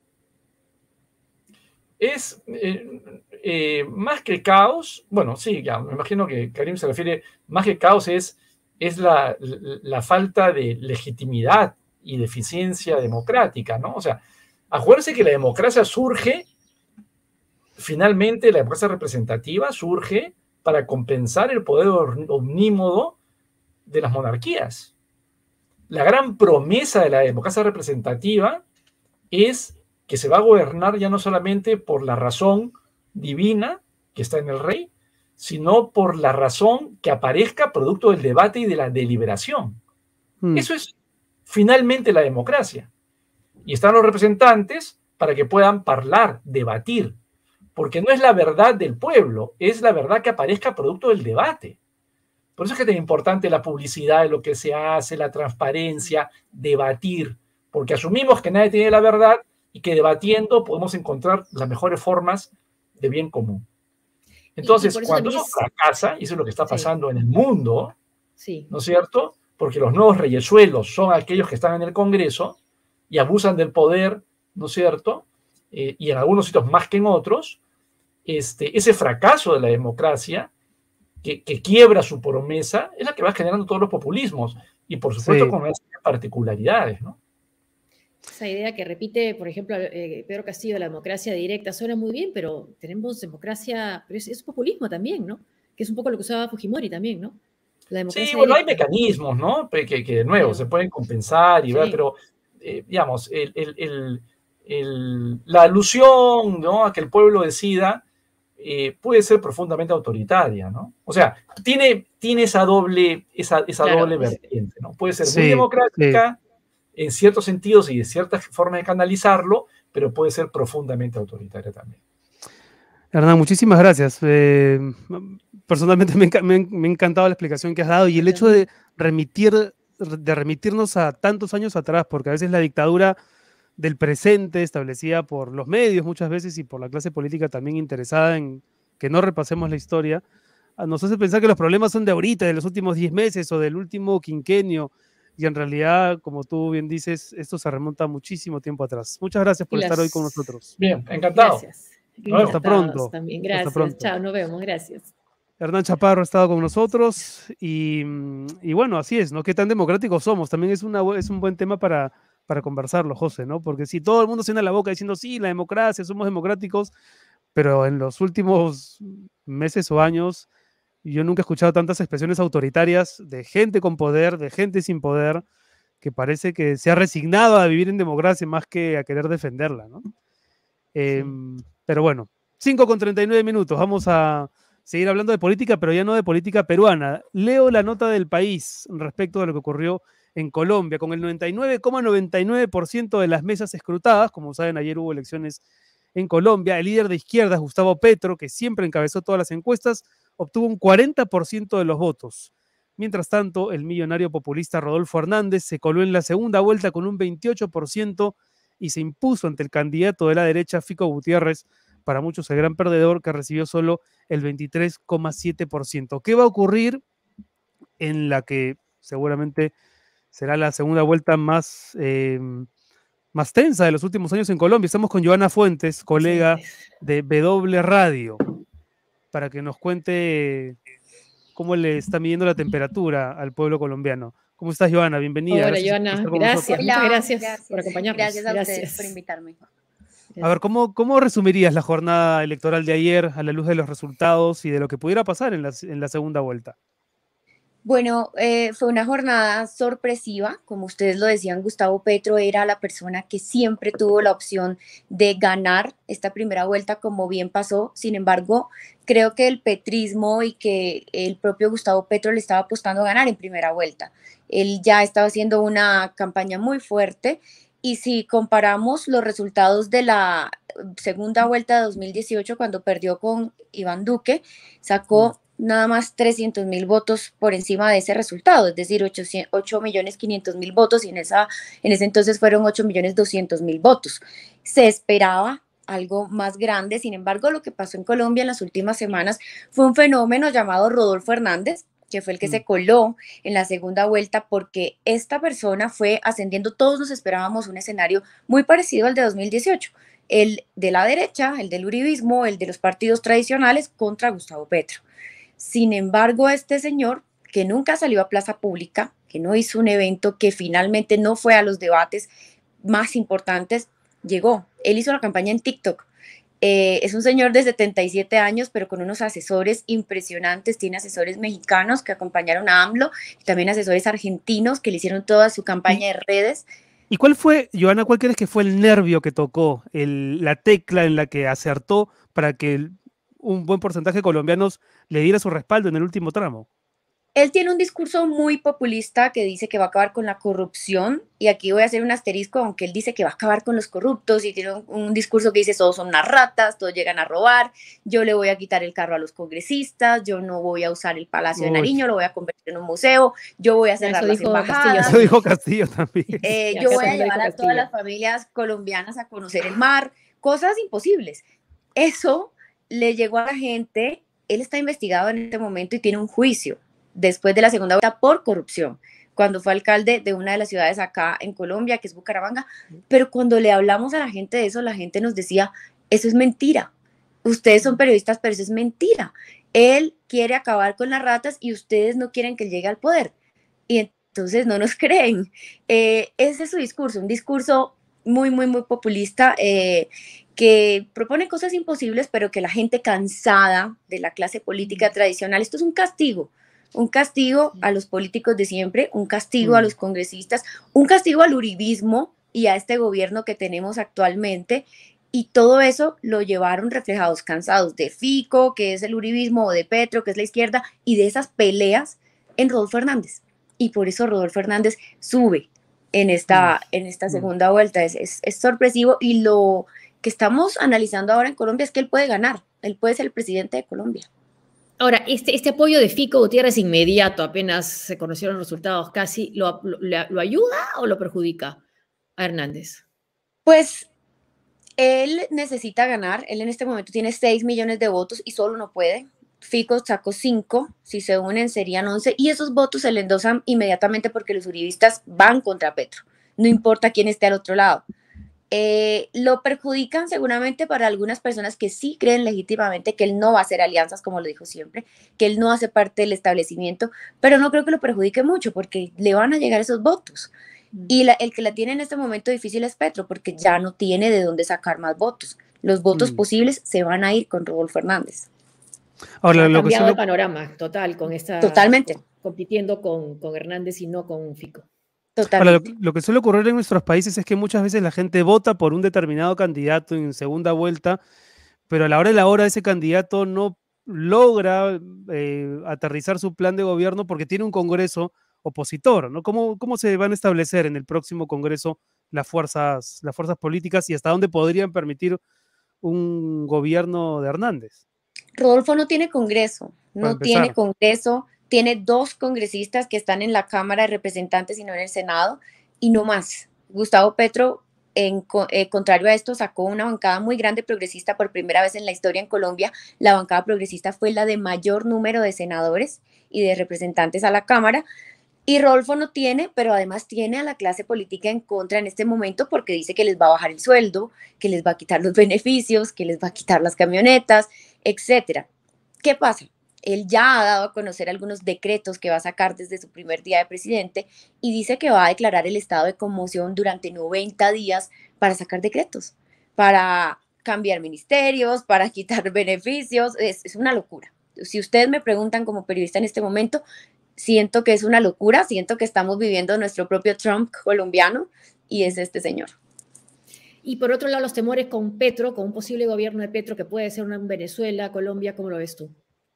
Es más que caos, bueno, sí, ya, me imagino que Karim se refiere, más que caos es la falta de legitimidad y de eficiencia democrática, ¿no? O sea, acuérdense que la democracia surge, finalmente la democracia representativa surge para compensar el poder omnímodo de las monarquías. La gran promesa de la democracia representativa es que se va a gobernar ya no solamente por la razón divina que está en el rey, sino por la razón que aparezca producto del debate y de la deliberación. Eso es finalmente la democracia. Y están los representantes para que puedan hablar, debatir, porque no es la verdad del pueblo, es la verdad que aparezca producto del debate. Por eso es que es tan importante la publicidad de lo que se hace, la transparencia, debatir, porque asumimos que nadie tiene la verdad y que debatiendo podemos encontrar las mejores formas de bien común. Entonces, cuando eso fracasa, y eso es lo que está pasando en el mundo, ¿no es cierto? Porque los nuevos reyesuelos son aquellos que están en el Congreso y abusan del poder, ¿no es cierto? Y en algunos sitios más que en otros, ese fracaso de la democracia que quiebra su promesa es la que va generando todos los populismos y por supuesto con unas particularidades, ¿no? Esa idea que repite, por ejemplo, Pedro Castillo, la democracia directa, suena muy bien, pero tenemos democracia, pero es populismo también, ¿no? Que es un poco lo que usaba Fujimori también, ¿no? La democracia sí, bueno, directa. hay mecanismos, ¿no? Que de nuevo se pueden compensar y ver, pero digamos, la alusión, ¿no?, a que el pueblo decida puede ser profundamente autoritaria, ¿no? O sea, tiene esa doble vertiente, ¿no? Puede ser muy democrática en ciertos sentidos y de ciertas formas de canalizarlo, pero puede ser profundamente autoritaria también. Hernán, muchísimas gracias. Personalmente me ha encantado la explicación que has dado y el hecho de remitirnos a tantos años atrás, porque a veces la dictadura del presente, establecida por los medios muchas veces y por la clase política también interesada en que no repasemos la historia, nos hace pensar que los problemas son de ahorita, de los últimos 10 meses o del último quinquenio, y en realidad, como tú bien dices, esto se remonta muchísimo tiempo atrás. Muchas gracias por estar hoy con nosotros. Bien, encantado. Gracias. Hasta pronto. También. Hasta Gracias. pronto. Chao, nos vemos. Gracias. Hernán Chaparro ha estado con nosotros y bueno, así es, ¿no? ¿Qué tan democráticos somos? También es un buen tema para conversarlo, José, ¿no? Porque si todo el mundo se llena la boca diciendo, sí, la democracia, somos democráticos, pero en los últimos meses o años yo nunca he escuchado tantas expresiones autoritarias de gente con poder, de gente sin poder, que parece que se ha resignado a vivir en democracia más que a querer defenderla, ¿no? Pero bueno, 5:39, vamos a seguir hablando de política, pero ya no de política peruana. Leo la nota del País respecto de lo que ocurrió en Colombia, con el 99,99% de las mesas escrutadas. Como saben, ayer hubo elecciones en Colombia. El líder de izquierdas, Gustavo Petro, que siempre encabezó todas las encuestas, obtuvo un 40% de los votos. Mientras tanto, el millonario populista Rodolfo Hernández se coló en la segunda vuelta con un 28% y se impuso ante el candidato de la derecha, Fico Gutiérrez, para muchos el gran perdedor, que recibió solo el 23,7%. ¿Qué va a ocurrir en la que seguramente será la segunda vuelta más tensa de los últimos años en Colombia? Estamos con Joana Fuentes, colega de W Radio, para que nos cuente cómo le está midiendo la temperatura al pueblo colombiano. ¿Cómo estás, Joana? Bienvenida. Hola, Joana. Gracias. Muchas gracias por acompañarnos. Gracias a ustedes por invitarme. A ver, ¿cómo resumirías la jornada electoral de ayer a la luz de los resultados y de lo que pudiera pasar en la segunda vuelta? Bueno, fue una jornada sorpresiva. Como ustedes lo decían, Gustavo Petro era la persona que siempre tuvo la opción de ganar esta primera vuelta, como bien pasó. Sin embargo, creo que el petrismo y que el propio Gustavo Petro le estaba apostando a ganar en primera vuelta. Él ya estaba haciendo una campaña muy fuerte. Y si comparamos los resultados de la segunda vuelta de 2018, cuando perdió con Iván Duque, sacó nada más 300.000 votos por encima de ese resultado, es decir, 8.500.000 votos, y en ese entonces fueron 8.200.000 votos. Se esperaba algo más grande. Sin embargo, lo que pasó en Colombia en las últimas semanas fue un fenómeno llamado Rodolfo Hernández, que fue el que se coló en la segunda vuelta, porque esta persona fue ascendiendo. Todos nos esperábamos un escenario muy parecido al de 2018, el de la derecha, el del uribismo, el de los partidos tradicionales contra Gustavo Petro. Sin embargo, este señor, que nunca salió a plaza pública, que no hizo un evento, que finalmente no fue a los debates más importantes, llegó. Él hizo la campaña en TikTok. Es un señor de 77 años, pero con unos asesores impresionantes. Tiene asesores mexicanos que acompañaron a AMLO, y también asesores argentinos que le hicieron toda su campaña de redes. ¿Y cuál fue, Joana, cuál crees que fue el nervio que tocó, la tecla en la que acertó para que un buen porcentaje de colombianos le diera su respaldo en el último tramo? Él tiene un discurso muy populista que dice que va a acabar con la corrupción, y aquí voy a hacer un asterisco, aunque él dice que va a acabar con los corruptos, y tiene un discurso que dice todos son unas ratas, todos llegan a robar, yo le voy a quitar el carro a los congresistas, yo no voy a usar el Palacio de Nariño, lo voy a convertir en un museo, yo voy a cerrar las embajadas. Eso dijo Castillo también. Yo voy a llevar a todas las familias colombianas a conocer el mar, cosas imposibles. Eso le llegó a la gente. Él está investigado en este momento y tiene un juicio después de la segunda vuelta por corrupción, cuando fue alcalde de una de las ciudades acá en Colombia, que es Bucaramanga. Pero cuando le hablamos a la gente de eso, la gente nos decía, eso es mentira, ustedes son periodistas, pero eso es mentira, él quiere acabar con las ratas y ustedes no quieren que él llegue al poder, y entonces no nos creen. Ese es su discurso, un discurso muy, muy, muy populista, que propone cosas imposibles, pero que la gente cansada de la clase política tradicional, esto es un castigo a los políticos de siempre, un castigo a los congresistas, un castigo al uribismo y a este gobierno que tenemos actualmente, y todo eso lo llevaron reflejados, cansados de Fico, que es el uribismo, o de Petro, que es la izquierda, y de esas peleas en Rodolfo Hernández, y por eso Rodolfo Hernández sube en esta segunda vuelta. Es sorpresivo, y lo que estamos analizando ahora en Colombia es que él puede ganar, él puede ser el presidente de Colombia. Ahora, este apoyo de Fico Gutiérrez inmediato, apenas se conocieron los resultados casi, ¿lo ayuda o lo perjudica a Hernández? Pues él necesita ganar. Él en este momento tiene 6 millones de votos y solo no puede. Fico sacó 5, si se unen serían 11, y esos votos se le endosan inmediatamente porque los uribistas van contra Petro, no importa quién esté al otro lado. Lo perjudican seguramente para algunas personas que sí creen legítimamente que él no va a hacer alianzas, como lo dijo siempre, que él no hace parte del establecimiento, pero no creo que lo perjudique mucho porque le van a llegar esos votos. Y el que la tiene en este momento difícil es Petro, porque ya no tiene de dónde sacar más votos. Los votos posibles se van a ir con Rodolfo Hernández. Ahora, ha cambiado el panorama total con esta... Totalmente. Compitiendo con Hernández y no con Fico. Ahora, lo que suele ocurrir en nuestros países es que muchas veces la gente vota por un determinado candidato en segunda vuelta, pero a la hora de la hora ese candidato no logra aterrizar su plan de gobierno porque tiene un Congreso opositor, ¿no? ¿Cómo se van a establecer en el próximo Congreso las fuerzas políticas y hasta dónde podrían permitir un gobierno de Hernández? Rodolfo no tiene Congreso, tiene 2 congresistas que están en la Cámara de Representantes y no en el Senado, y no más. Gustavo Petro, contrario a esto, sacó una bancada muy grande progresista por primera vez en la historia en Colombia. La bancada progresista fue la de mayor número de senadores y de representantes a la Cámara, y Rodolfo no tiene, pero además tiene a la clase política en contra en este momento porque dice que les va a bajar el sueldo, que les va a quitar los beneficios, que les va a quitar las camionetas, etcétera. ¿Qué pasa? Él ya ha dado a conocer algunos decretos que va a sacar desde su primer día de presidente y dice que va a declarar el estado de conmoción durante 90 días para sacar decretos, para cambiar ministerios, para quitar beneficios. Es una locura. Si ustedes me preguntan como periodista en este momento, siento que es una locura, siento que estamos viviendo nuestro propio Trump colombiano y es este señor. Y por otro lado, los temores con Petro, con un posible gobierno de Petro que puede ser en Venezuela, Colombia, ¿cómo lo ves tú?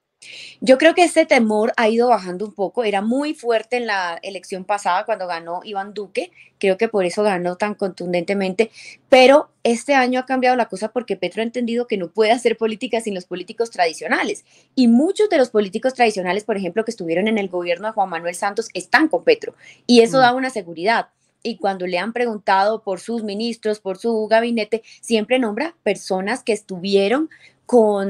Yo creo que este temor ha ido bajando un poco, era muy fuerte en la elección pasada cuando ganó Iván Duque, creo que por eso ganó tan contundentemente, pero este año ha cambiado la cosa porque Petro ha entendido que no puede hacer política sin los políticos tradicionales, y muchos de los políticos tradicionales, por ejemplo, que estuvieron en el gobierno de Juan Manuel Santos, están con Petro, y eso da una seguridad. Y cuando le han preguntado por sus ministros, por su gabinete, siempre nombra personas que estuvieron con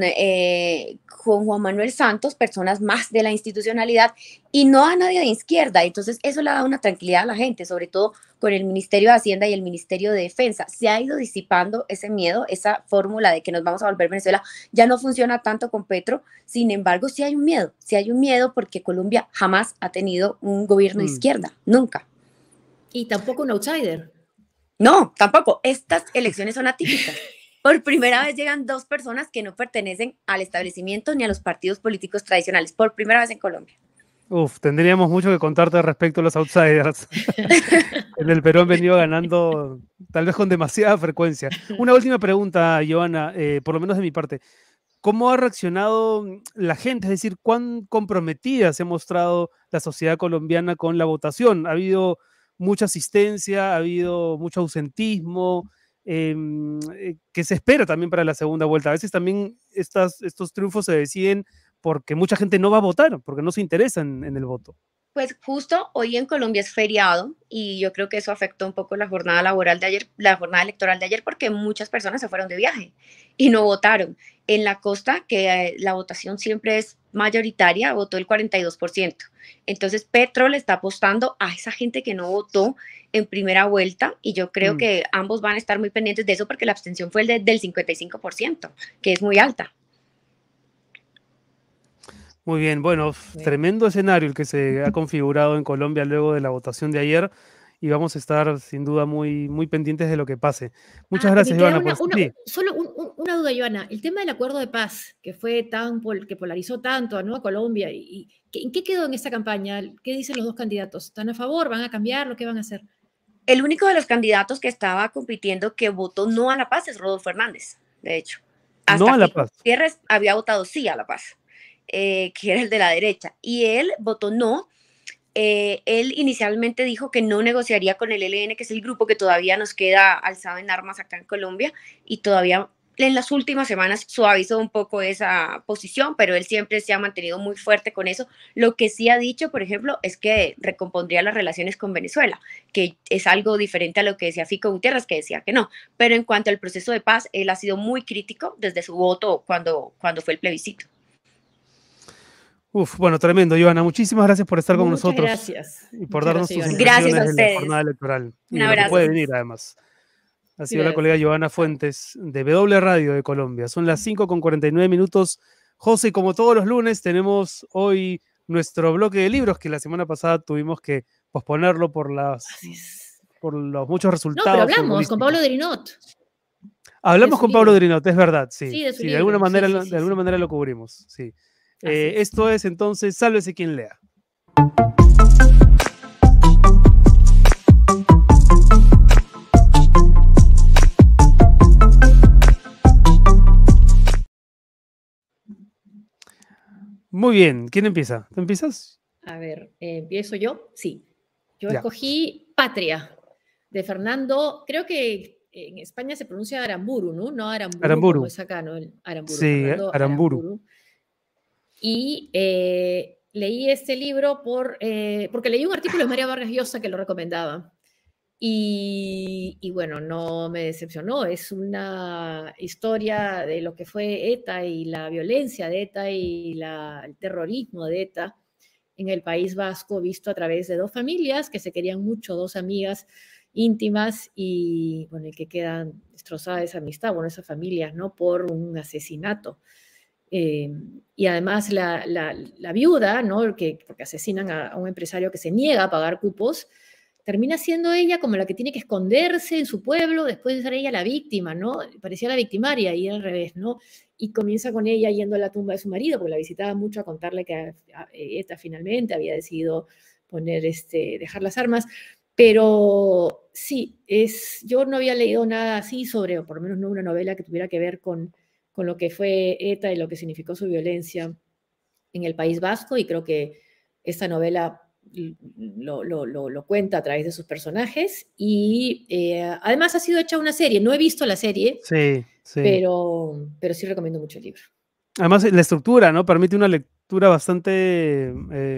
Juan Manuel Santos, personas más de la institucionalidad, y no a nadie de izquierda. Entonces eso le da una tranquilidad a la gente, sobre todo con el Ministerio de Hacienda y el Ministerio de Defensa. Se ha ido disipando ese miedo, esa fórmula de que nos vamos a volver Venezuela ya no funciona tanto con Petro. Sin embargo, sí hay un miedo porque Colombia jamás ha tenido un gobierno de izquierda, nunca. Y tampoco un outsider. No, tampoco. Estas elecciones son atípicas. Por primera vez llegan 2 personas que no pertenecen al establecimiento ni a los partidos políticos tradicionales. Por primera vez en Colombia. Tendríamos mucho que contarte respecto a los outsiders. En el Perú han venido ganando tal vez con demasiada frecuencia. Una última pregunta, Johanna, por lo menos de mi parte. ¿Cómo ha reaccionado la gente? Es decir, ¿cuán comprometida se ha mostrado la sociedad colombiana con la votación? ¿Ha habido mucha asistencia? ¿Ha habido mucho ausentismo? ¿Qué se espera también para la segunda vuelta? A veces también estos triunfos se deciden porque mucha gente no va a votar, porque no se interesa en el voto. Pues justo hoy en Colombia es feriado y yo creo que eso afectó un poco la jornada laboral de ayer, la jornada electoral de ayer, porque muchas personas se fueron de viaje y no votaron. En la costa, que la votación siempre es mayoritaria, votó el 42%. Entonces Petro le está apostando a esa gente que no votó en primera vuelta y yo creo que ambos van a estar muy pendientes de eso porque la abstención fue del 55%, que es muy alta. Muy bien, bueno, tremendo escenario el que se ha configurado en Colombia luego de la votación de ayer y vamos a estar sin duda muy, muy pendientes de lo que pase. Muchas gracias, Johanna. Solo una duda, Johanna. El tema del acuerdo de paz, que fue que polarizó tanto a Colombia, ¿en qué quedó en esta campaña? ¿Qué dicen los 2 candidatos? ¿Están a favor? ¿Van a cambiarlo? ¿Qué van a hacer? El único de los candidatos que estaba compitiendo que votó no a la paz es Rodolfo Hernández, de hecho. Hasta no a la paz. Gutiérrez había votado sí a la paz. Que era el de la derecha, y él votó no. Él inicialmente dijo que no negociaría con el ELN, que es el grupo que todavía nos queda alzado en armas acá en Colombia, y todavía en las últimas semanas suavizó un poco esa posición, pero él siempre se ha mantenido muy fuerte con eso. Lo que sí ha dicho, por ejemplo, es que recompondría las relaciones con Venezuela, que es algo diferente a lo que decía Fico Gutiérrez, que decía que no. Pero en cuanto al proceso de paz, él ha sido muy crítico desde su voto cuando fue el plebiscito. Bueno, tremendo, Johanna. Muchísimas gracias por estar con Muchas nosotros. Gracias. Y por darnos sus gracias a impresiones de ustedes. la jornada electoral. Un y abrazo. lo que puede venir, además. Ha sido la colega Giovanna Fuentes de W Radio de Colombia. Son las 5:49. José, como todos los lunes, tenemos hoy nuestro bloque de libros que la semana pasada tuvimos que posponerlo por los muchos resultados. No, pero hablamos con Pablo Drinot. Hablamos con Pablo Drinot, es verdad, sí. Sí, de su de libro. alguna manera, Sí. de alguna manera lo cubrimos, sí. Esto es entonces Sálvese quien lea. Muy bien, ¿quién empieza? ¿Tú empiezas? A ver, ¿empiezo yo? Sí. Yo Ya. escogí Patria, de Fernando, creo que en España se pronuncia Aramburu, ¿no? No Aramburu, Aramburu. como es acá, ¿no? Aramburu, Sí, Fernando Aramburu. Y leí este libro porque leí un artículo de María Vargas Llosa que lo recomendaba. Y bueno, no me decepcionó. Es una historia de lo que fue ETA y la violencia de ETA y el terrorismo de ETA en el País Vasco, visto a través de dos familias que se querían mucho, dos amigas íntimas y bueno, y que quedan destrozadas esa amistad, bueno, esas familias, ¿no? Por un asesinato. Y además la viuda, ¿no? Porque asesinan a un empresario que se niega a pagar cupos, termina siendo ella como la que tiene que esconderse en su pueblo después de ser ella la víctima, ¿no? Parecía la victimaria y al revés, ¿no? Y comienza con ella yendo a la tumba de su marido, porque la visitaba mucho a contarle que ETA finalmente había decidido dejar las armas. Pero sí, yo no había leído nada así sobre, o por lo menos no una novela que tuviera que ver con lo que fue ETA y lo que significó su violencia en el País Vasco, y creo que esta novela lo cuenta a través de sus personajes, y además ha sido hecha una serie. No he visto la serie, sí. Pero sí recomiendo mucho el libro. Además, la estructura, ¿no? Permite una lectura bastante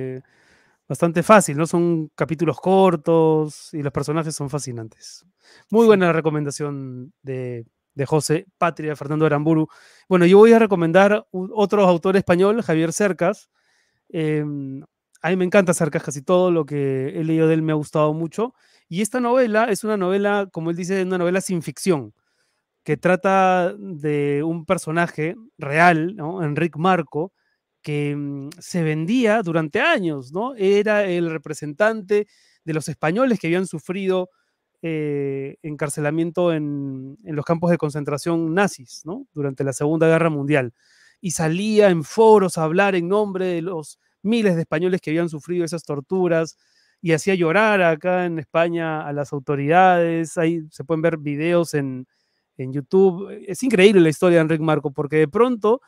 fácil, ¿no? Son capítulos cortos y los personajes son fascinantes. Muy buena recomendación de José, Patria, de Fernando Aramburu. Bueno, yo voy a recomendar otro autor español, Javier Cercas. A mí me encanta Cercas, casi todo lo que he leído de él me ha gustado mucho. Y esta novela es una novela, como él dice, una novela sin ficción, que trata de un personaje real, ¿no? Enric Marco, que se vendía durante años, ¿no? Era el representante de los españoles que habían sufrido encarcelamiento en los campos de concentración nazis, ¿no? Durante la Segunda Guerra Mundial. Y salía en foros a hablar en nombre de los miles de españoles que habían sufrido esas torturas y hacía llorar acá en España a las autoridades. Ahí se pueden ver videos en YouTube. Es increíble la historia de Enric Marco, porque de pronto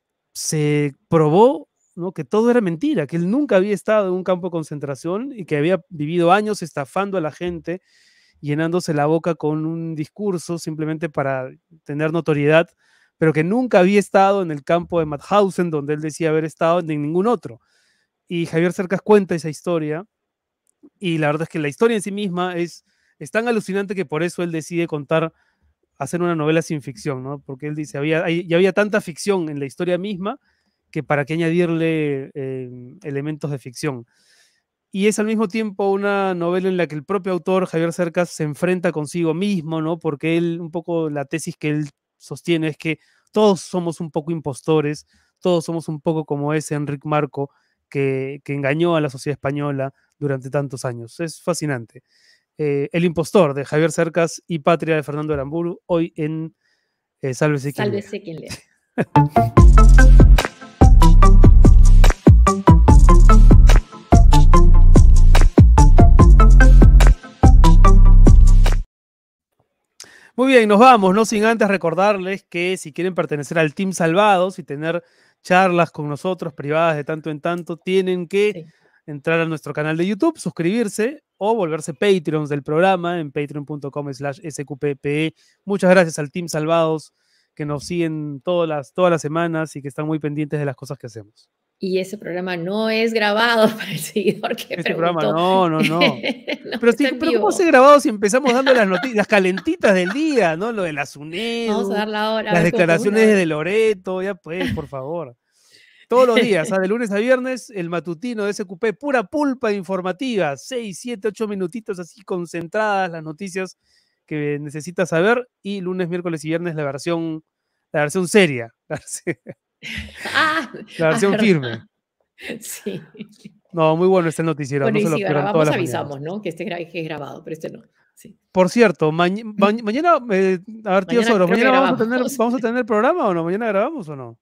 se probó, ¿no? Que todo era mentira, que él nunca había estado en un campo de concentración y que había vivido años estafando a la gente, llenándose la boca con un discurso simplemente para tener notoriedad, pero que nunca había estado en el campo de Mauthausen, donde él decía haber estado, ni en ningún otro. Y Javier Cercas cuenta esa historia, y la verdad es que la historia en sí misma es tan alucinante que por eso él decide hacer una novela sin ficción, ¿no? Porque él dice, ya había tanta ficción en la historia misma que para qué añadirle elementos de ficción. Y es al mismo tiempo una novela en la que el propio autor, Javier Cercas, se enfrenta consigo mismo, ¿no? Porque un poco la tesis que él sostiene es que todos somos un poco impostores, todos somos un poco como ese Enric Marco que engañó a la sociedad española durante tantos años. Es fascinante. El impostor, de Javier Cercas, y Patria, de Fernando Aramburu, hoy en Sálvese quien lea. Sálvese quien lea. Muy bien, nos vamos, no sin antes recordarles que si quieren pertenecer al Team Salvados y tener charlas con nosotros privadas de tanto en tanto, tienen que entrar a nuestro canal de YouTube, suscribirse o volverse Patreons del programa en patreon.com/sqppe. Muchas gracias al Team Salvados que nos siguen todas las semanas y que están muy pendientes de las cosas que hacemos. Y ese programa no es grabado para el seguidor que preguntó. No. Pero ¿cómo se ha grabado si empezamos dando las noticias, las calentitas del día, ¿no? Lo de la SUNEDU, vamos a dar la hora, las declaraciones de Loreto, ya pues, por favor. Todos los días, de lunes a viernes, el matutino de SQP, pura pulpa informativa, 6, 7, 8 minutitos así concentradas las noticias que necesitas saber, y lunes, miércoles y viernes la versión seria, Ah, la versión verdad. firme. Sí. No, muy bueno este noticiero. Bueno, no y se lo si pierdan grabamos, todas las avisamos, mañanas. ¿no? Que que es grabado, pero este no. Sí. Por cierto, mañana, a ver, tío Mañana Soros, creo que ¿mañana grabamos. vamos a tener programa o no? ¿Mañana grabamos o no?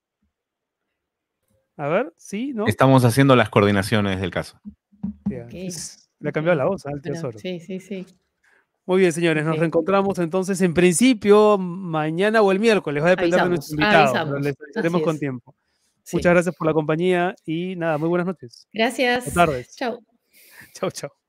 A ver, sí, ¿no? Estamos haciendo las coordinaciones del caso. Ya, Ok, le ha cambiado la ok. voz al tío Bueno, Soros. sí, sí, sí. Muy bien, señores, nos Ok. reencontramos entonces en principio mañana o el miércoles. Va a depender de nuestro invitado, pero les avisaremos Así con es. tiempo. Sí. Muchas gracias por la compañía y nada, muy buenas noches. Gracias. Buenas tardes. Chao. Chau, chau.